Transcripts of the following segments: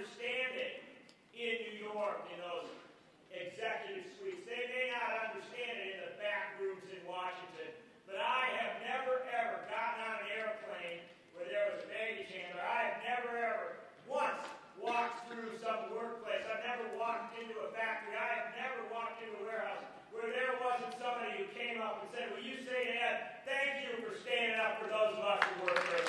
understand it in New York in those executive suites. They may not understand it in the back rooms in Washington, but I have never, ever gotten on an airplane where there was a baggage handler. I have never, ever once walked through some workplace. I've never walked into a factory. I have never walked into a warehouse where there wasn't somebody who came up and said, will you say to Ed, thank you for standing up for those of us who work there.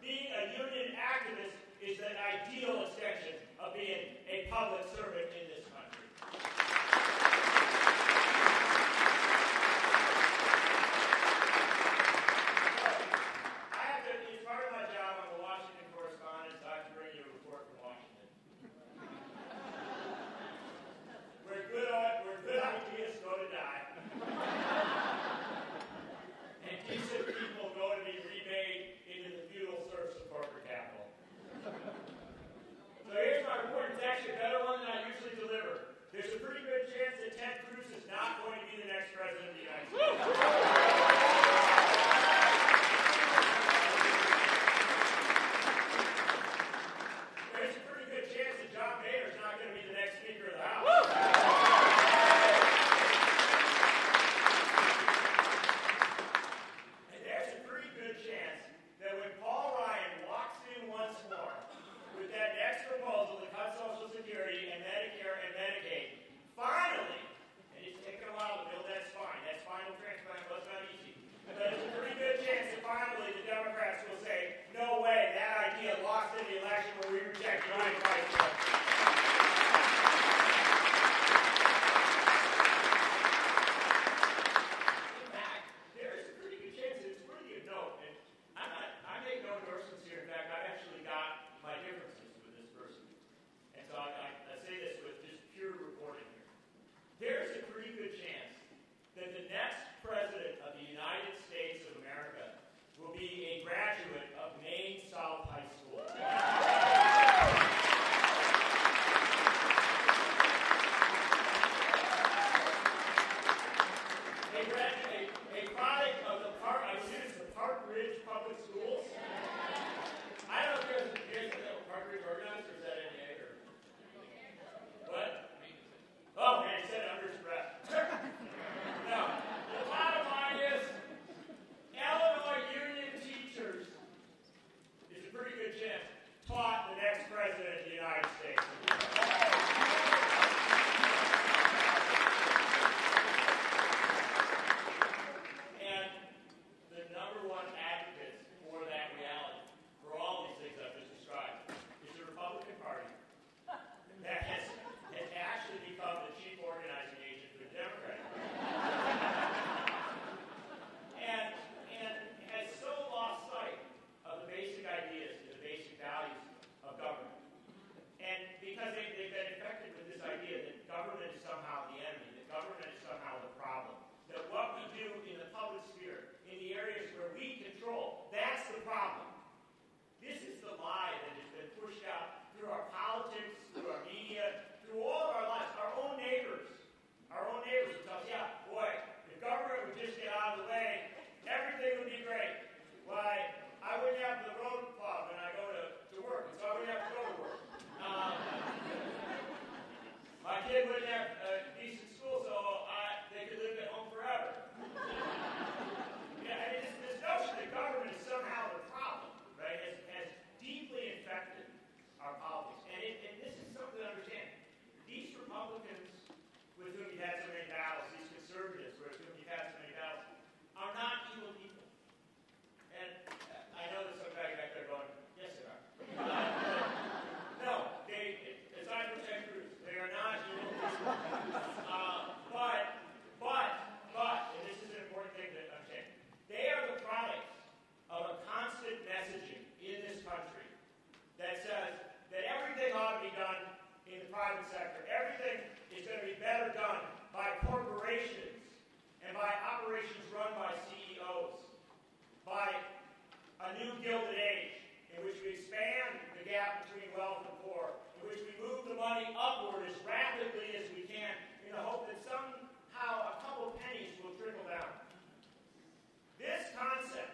Being a public servant in this country. with whom you've had so many battles, these conservatives with whom you've had so many battles, are not evil people. And I know there's some guy back there going, yes, they are. No, aside from Ted Cruz, they are not evil people. But, and this is an important thing to understand, they are the product of a constant messaging in this country that says that everything ought to be done in the private sector. Everything is going to be better done by corporations and by operations run by CEOs, by a new Gilded Age in which we expand the gap between wealth and poor, in which we move the money upward as rapidly as we can in the hope that somehow a couple pennies will trickle down. This concept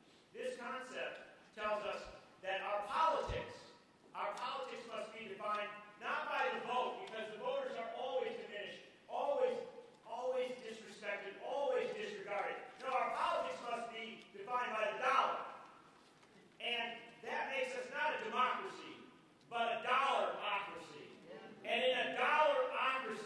tells us that our politics must be defined not by the vote, because the voters are always diminished, always disrespected, always disregarded. No, our politics must be defined by the dollar. And that makes us not a democracy, but a dollarocracy. And in a dollarocracy,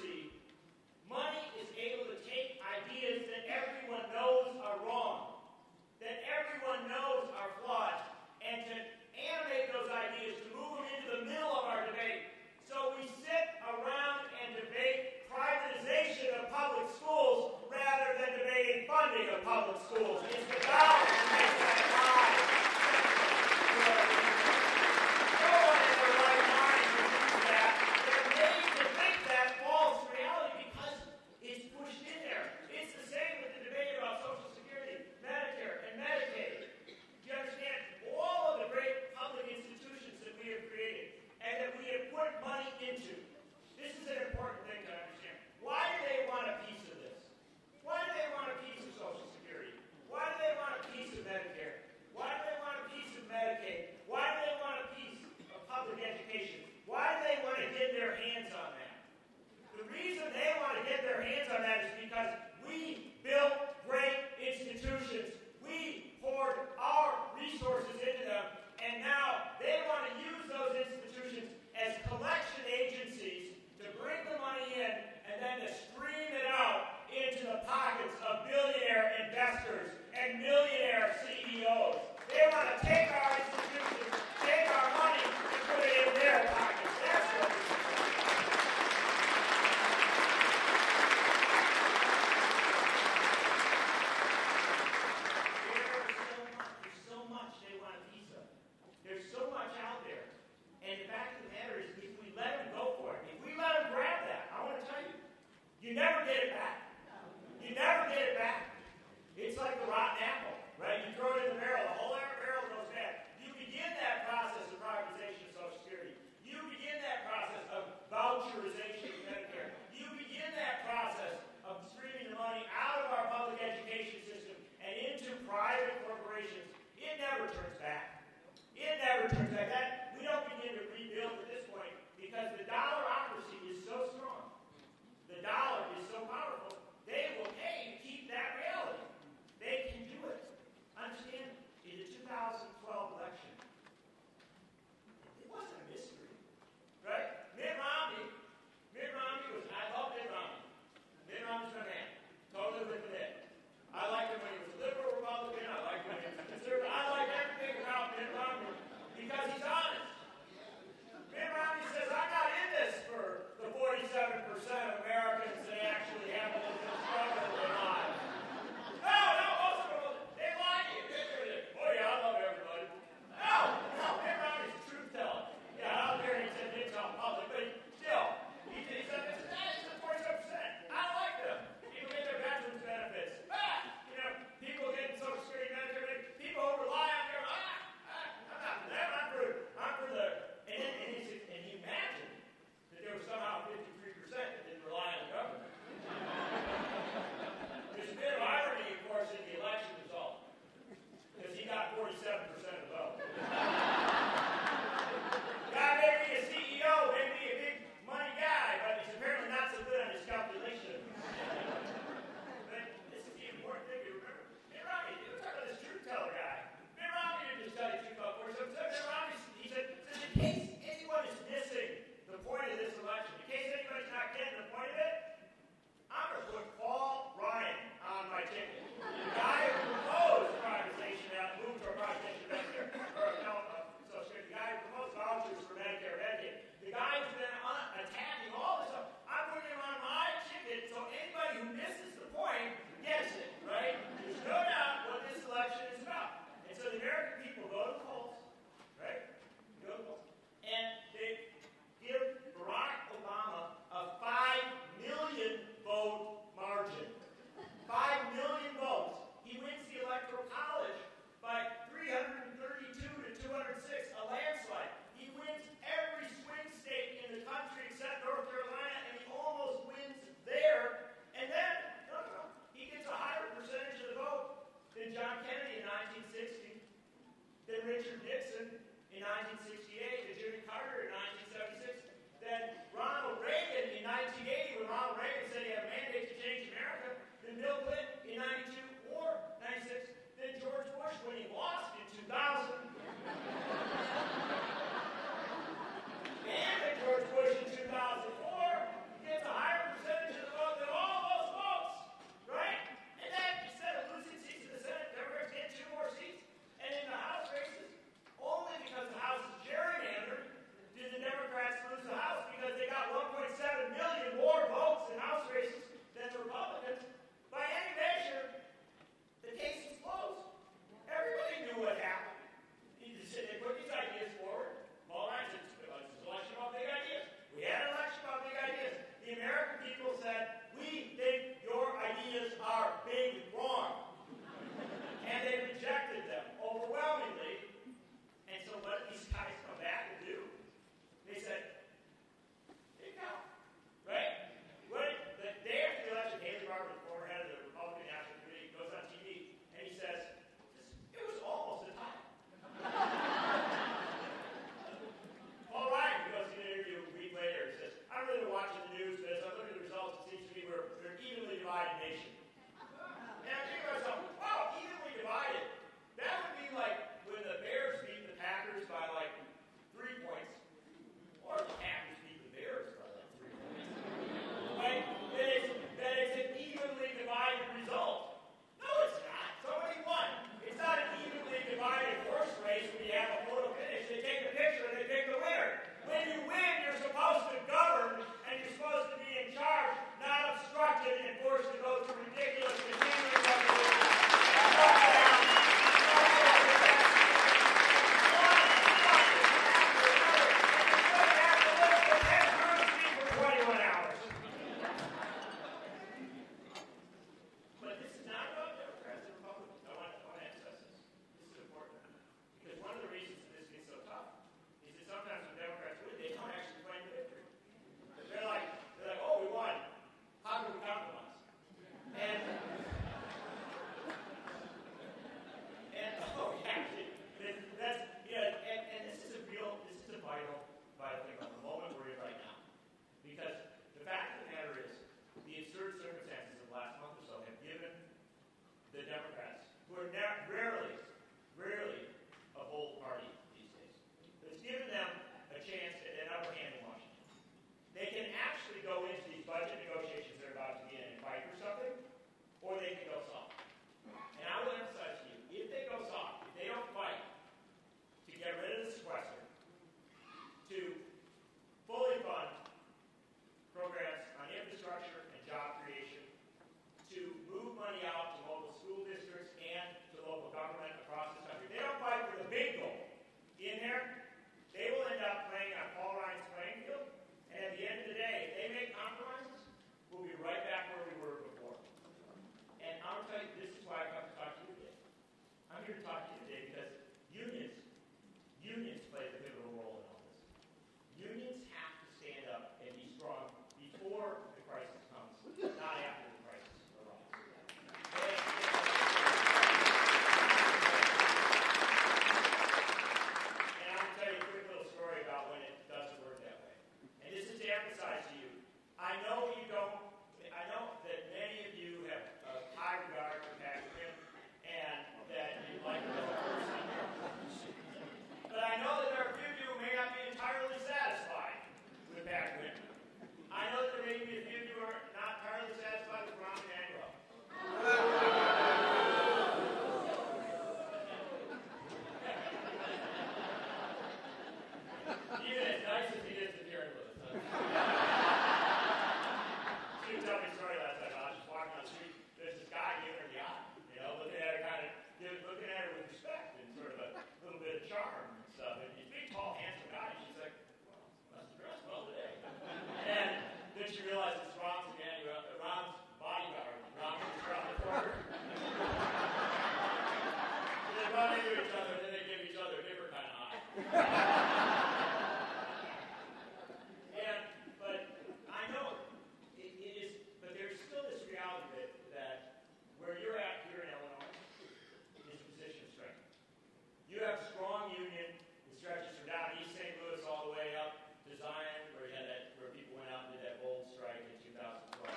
But I know it is, but there's still this reality that where you're at here in Illinois is a position of strength. You have a strong union that stretches from down East St. Louis all the way up to Zion, where people went out and did that bold strike in 2012.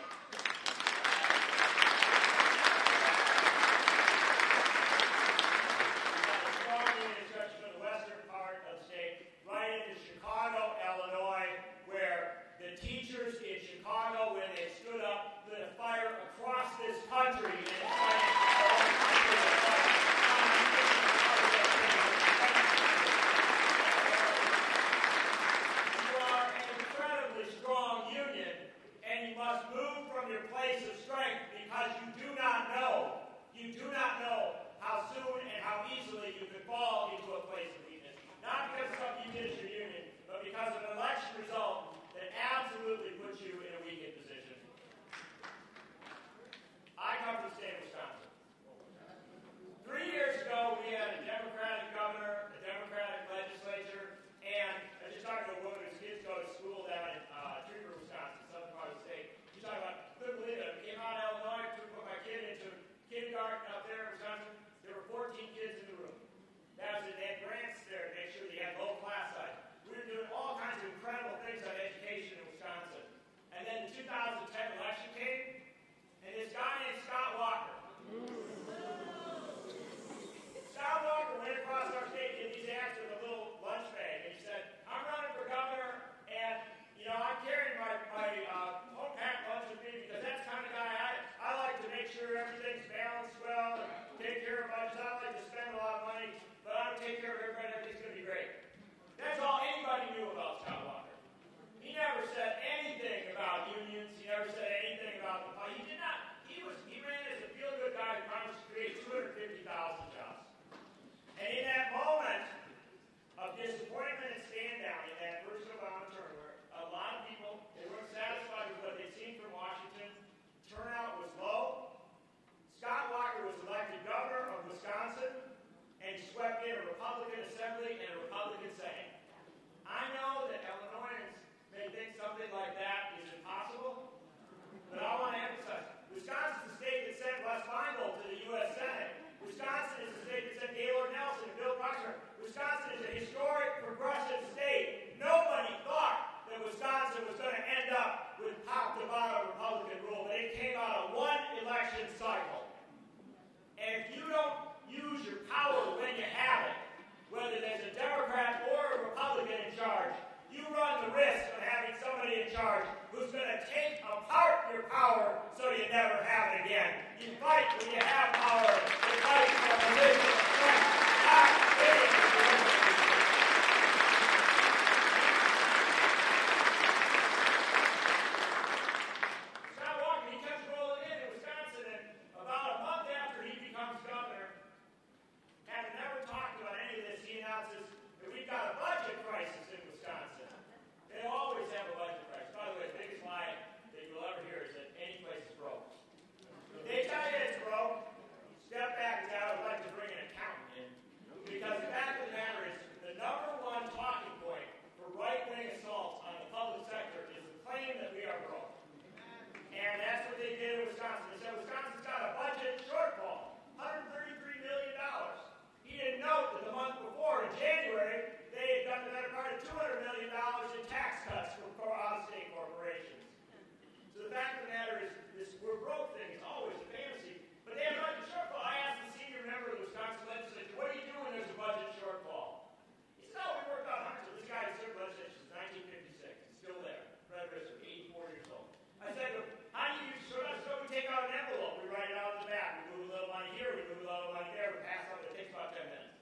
Right into Chicago, Illinois, where the teachers in Chicago, when they stood up, lit a fire across this country and fighting for our country. You are an incredibly strong union, and you must move from your place of strength because you do not know how soon and how easily you could fall into a place of weakness. Not because of something you did as your union, but because of an election result that absolutely puts you in a weakened position. I come from the state of Wisconsin. 3 years ago, we had a Democratic governor, a Democratic legislature, and I just talked to a woman whose kids go to school down in Trevor, Wisconsin, southern part of the state. She's talking about, couldn't believe it. I came out of Illinois, put my kid into kindergarten up there in Wisconsin. There were 14 kids in the room. That was it. They had grants there to make sure they had low class size. We were doing all kinds of incredible things on education in Wisconsin. And then the 2010 election came, and this guy named Scott Walker. Scott Walker went across our state and did these ads with a little lunch bag, and he said, "I'm running for governor, and I'm carrying my home packed lunch with me because that's the kind of guy I like to make sure everything's balanced well and take care of budgets. I don't like to spend a lot of money, but I'm going to take care of everybody. Everything's going to be great." That's all anybody knew about Scott Walker. He never said anything about unions. He never said anything about the fight. He did not. He ran as a feel-good guy who promised to create 250,000 jobs. And in that moment of disappointment and stand-down, in that first Obama term, where a lot of people, they weren't satisfied with what they'd seen from Washington, turnout was low. Scott Walker was elected governor of Wisconsin, and he swept in a Republican Assembly and a Republican Senate. I know that Illinoisans may think something like that is impossible, but I want to emphasize, Wisconsin is the state that sent Wes Feingold to the U.S. Senate. Wisconsin is the state that sent Gaylord Nelson and Bill Proxima. Wisconsin is a historic, progressive state. Nobody thought that Wisconsin was going to end up with top-to-bottom Republican rule, but it came out of one election cycle. And if you don't use your power when you have it, whether there's a Democrat or a Republican in charge, you run the risk of having somebody in charge who's going to take apart your power so you never have it again. You fight when you have power. You fight for a position of strength, not winning. Scott Walker, he comes rolling in Wisconsin, and about a month after he becomes governor, having never talked about any of this, he announces that we've got a budget crisis in Wisconsin. They always have a budget crisis. By the way, the biggest lie that you'll ever hear is that any place is broke. If they tell you it's broke, step back and say, I would like to bring an accountant in. Because the fact of the matter is, the number one talking point for right-wing assaults on the public sector is the claim that we are broke. And that's what they did in Wisconsin. They said Wisconsin's got a budget shortfall, $133 million. He didn't note that the month before, in January, they had done the better part of $200 million in tax cuts for out-of-state corporations. So the fact of the matter is, this we're broke thing is always a fantasy. But they have a budget shortfall. I asked the senior member of the Wisconsin legislature, what do you do when there's a budget shortfall? He said, we worked on hundreds. This guy has served legislature since 1956. He's still there. Fred Risser, 84 years old. I said, how do you use shortfall? So we take out an envelope. We write it out on the back. We move a little money here. We move a little money there. We pass on. It takes about 10 minutes.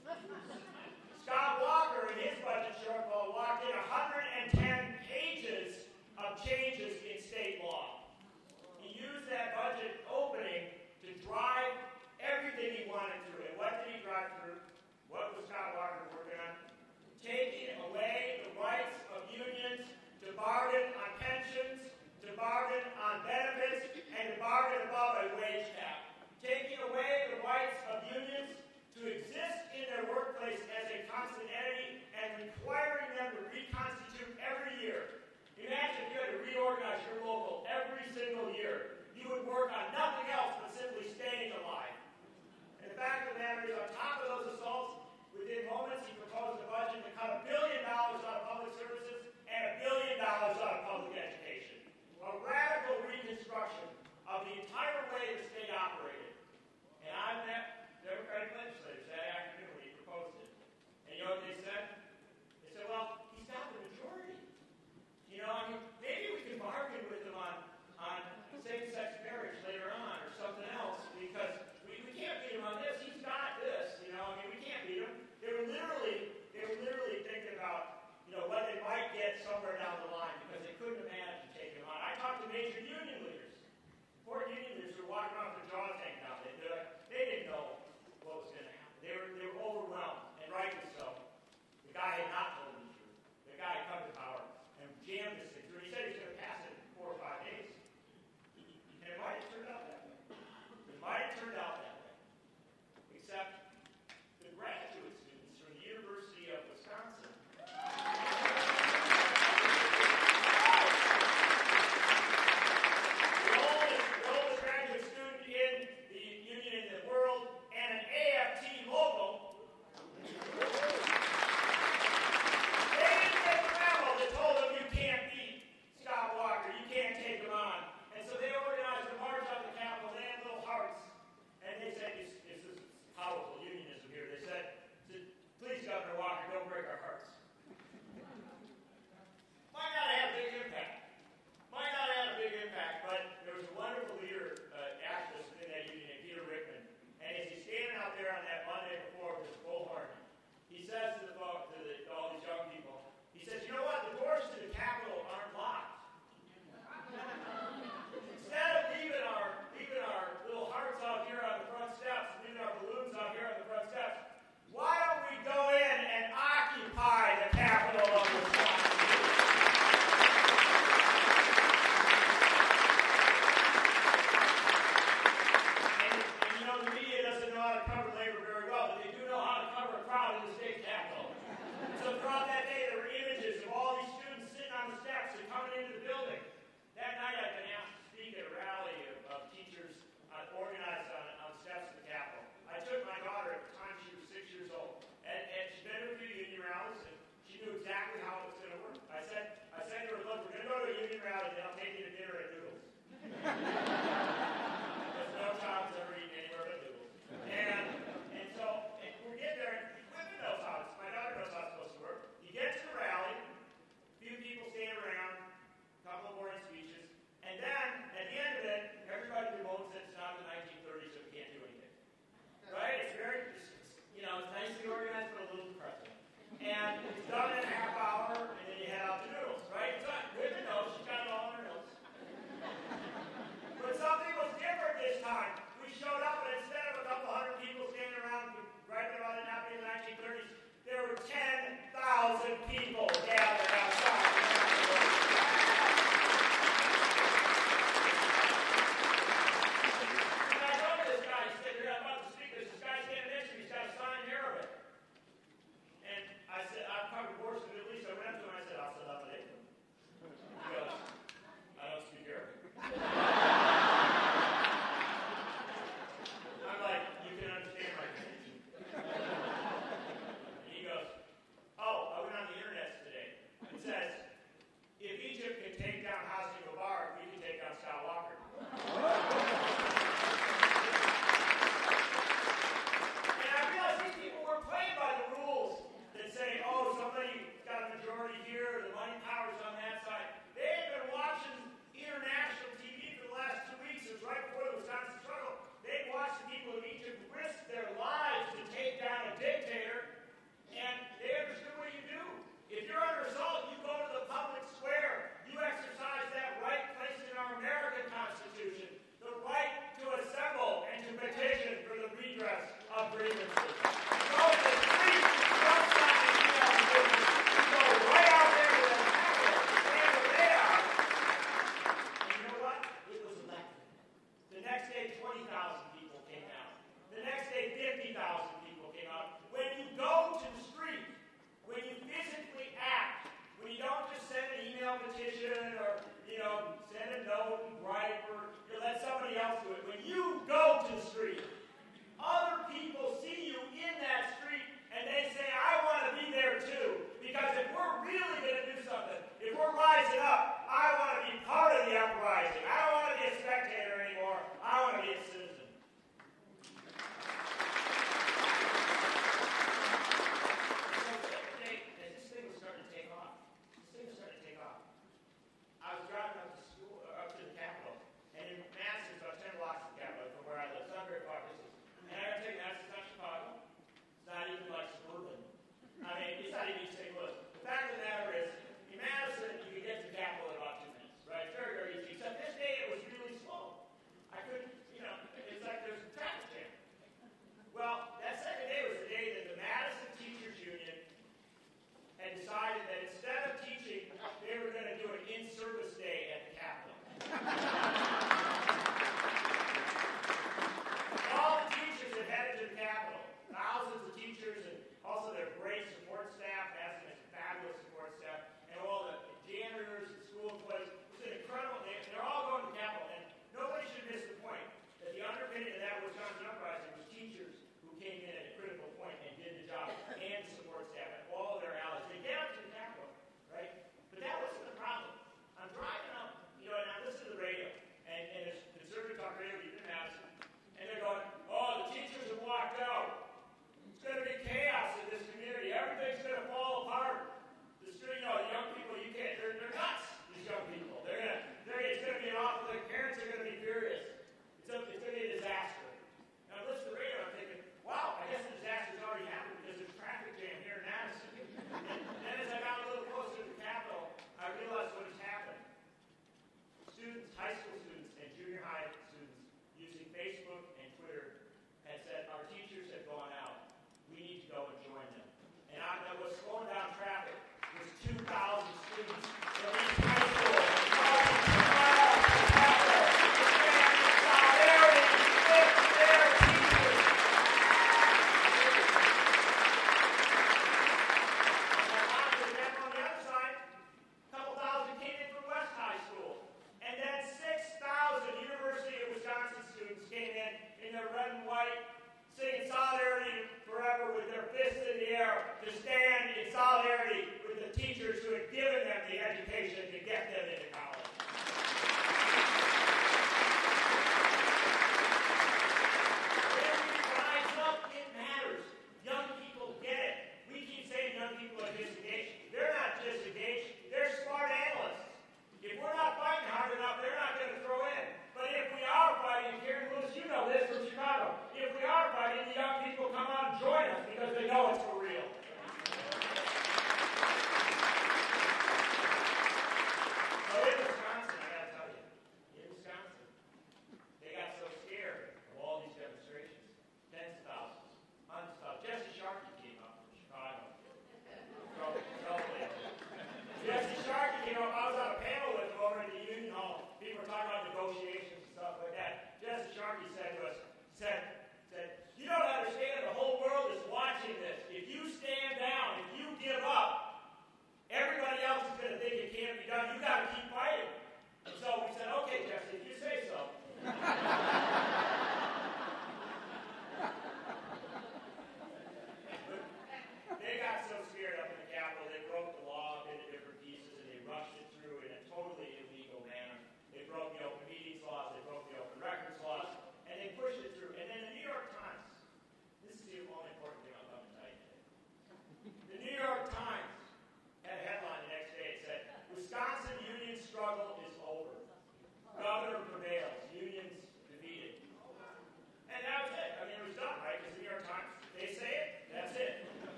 Scott Walker, in his budget shortfall, walked in 110 pages of changes in state law. He used that budget opening to drive everything he wanted through. And what did he drive through? What was Scott Walker working on? Taking away the rights of unions to bargain on pensions, to bargain on benefits, and to bargain above a wage cap. Taking away the rights of unions to exist in their workplace as a constant entity reorganize your local every single year, you would work on nothing else but simply staying alive. And the fact of the matter is, on top of those assaults, within moments he proposed a budget to cut $1 billion out of public services and $1 billion out of public education. A radical reconstruction of the entire way the state operated. And I met Democratic legislators that afternoon when he proposed it. And you know what they said? They said, well, he's got the majority. You know, I mean, maybe we can bargain with him on same-sex marriage later on or something else, because we can't beat him on this. He's got this, you know. I mean, we can't beat him. They were literally thinking about you go